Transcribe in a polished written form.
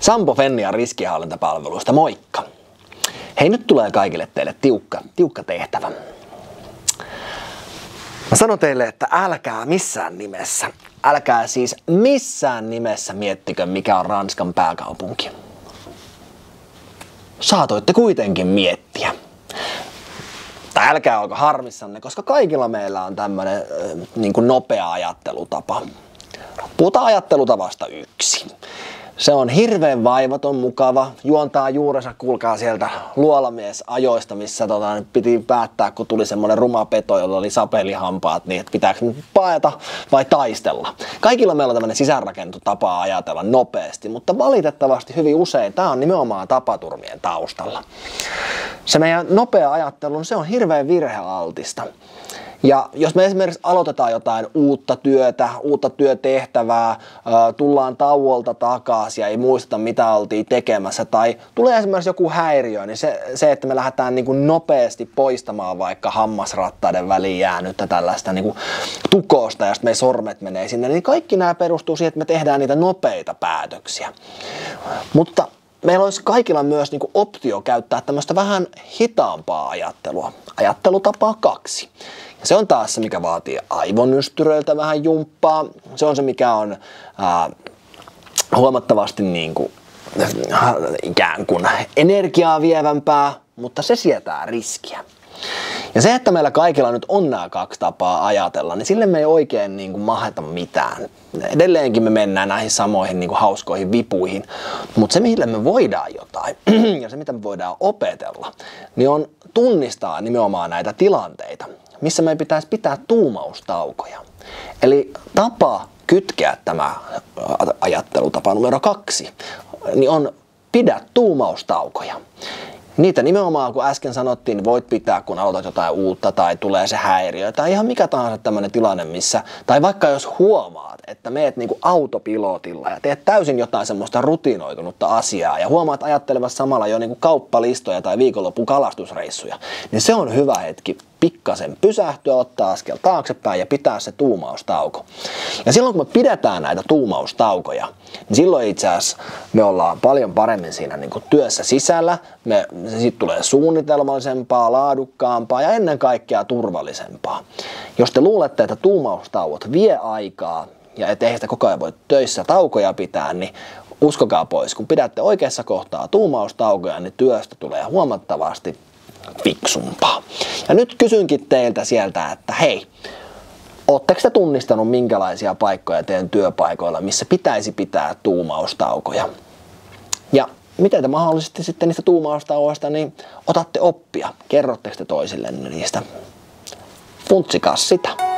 Sampo Fennian riskienhallintapalveluista, moikka! Hei, nyt tulee kaikille teille tiukka tehtävä. Mä sanon teille, että älkää missään nimessä miettikö, mikä on Ranskan pääkaupunki. Saatoitte kuitenkin miettiä. Tai älkää olko harmissanne, koska kaikilla meillä on tämmönen niin kuin nopea ajattelutapa. Puhutaan ajattelutavasta 1. Se on hirveän vaivaton, mukava, juontaa juurensa, kuulkaa sieltä luolamiesajoista, missä piti päättää, kun tuli semmoinen ruma peto, jolla oli sapelihampaat, niin että pitääkö paeta vai taistella. Kaikilla meillä on tämmöinen sisäänrakennettu tapa ajatella nopeasti, mutta valitettavasti hyvin usein tämä on nimenomaan tapaturmien taustalla. Se meidän nopea ajattelu, se on hirveän virhealtista. Ja jos me esimerkiksi aloitetaan jotain uutta työtä, uutta työtehtävää, tullaan tauolta takaisin ja ei muisteta mitä oltiin tekemässä tai tulee esimerkiksi joku häiriö, niin se että me lähdetään niin kuin nopeasti poistamaan vaikka hammasrattaiden väliin jäänyttä tällaista niin kuin tukosta ja sitten meidän sormet menee sinne, niin kaikki nämä perustuu siihen, että me tehdään niitä nopeita päätöksiä. Mutta meillä olisi kaikilla myös niin kuin optio käyttää tämmöistä vähän hitaampaa ajattelua, ajattelutapaa 2. Ja se on taas se, mikä vaatii aivonystyröiltä vähän jumppaa. Se on se, mikä on huomattavasti niin kuin, ikään kuin energiaa vievämpää, mutta se sietää riskiä. Ja se, että meillä kaikilla nyt on nämä 2 tapaa ajatella, niin sille me ei oikein niin kuin maheta mitään. Edelleenkin me mennään näihin samoihin niin kuin hauskoihin vipuihin, mutta se, millä me voidaan jotain ja se, mitä me voidaan opetella, niin on tunnistaa nimenomaan näitä tilanteita, missä meidän pitäisi pitää tuumaustaukoja. Eli tapa kytkeä tämä ajattelutapa numero 2, niin on pidä tuumaustaukoja. Niitä nimenomaan, kun äsken sanottiin, niin voit pitää, kun aloitat jotain uutta tai tulee se häiriö tai ihan mikä tahansa tämmöinen tilanne, missä, tai vaikka jos huomaat, että meet niinku autopilotilla ja teet täysin jotain semmoista rutinoitunutta asiaa ja huomaat ajattelevassa samalla jo niinku kauppalistoja tai viikonlopun kalastusreissuja, niin se on hyvä hetki pikkasen pysähtyä, ottaa askel taaksepäin ja pitää se tuumaustauko. Ja silloin kun me pidetään näitä tuumaustaukoja, niin silloin itse asiassa me ollaan paljon paremmin siinä niin kuin työssä sisällä, siitä tulee suunnitelmallisempaa, laadukkaampaa ja ennen kaikkea turvallisempaa. Jos te luulette, että tuumaustauot vie aikaa ja ettei sitä koko ajan voi töissä taukoja pitää, niin uskokaa pois, kun pidätte oikeassa kohtaa tuumaustaukoja, niin työstä tulee huomattavasti fiksumpaa. Ja nyt kysynkin teiltä sieltä, että hei, ootteko te tunnistanut minkälaisia paikkoja teidän työpaikoilla, missä pitäisi pitää tuumaustaukoja? Ja miten te mahdollisesti sitten niistä tuumaustauoista niin otatte oppia? Kerrotteko te toisillenne niistä? Funtsikaa sitä.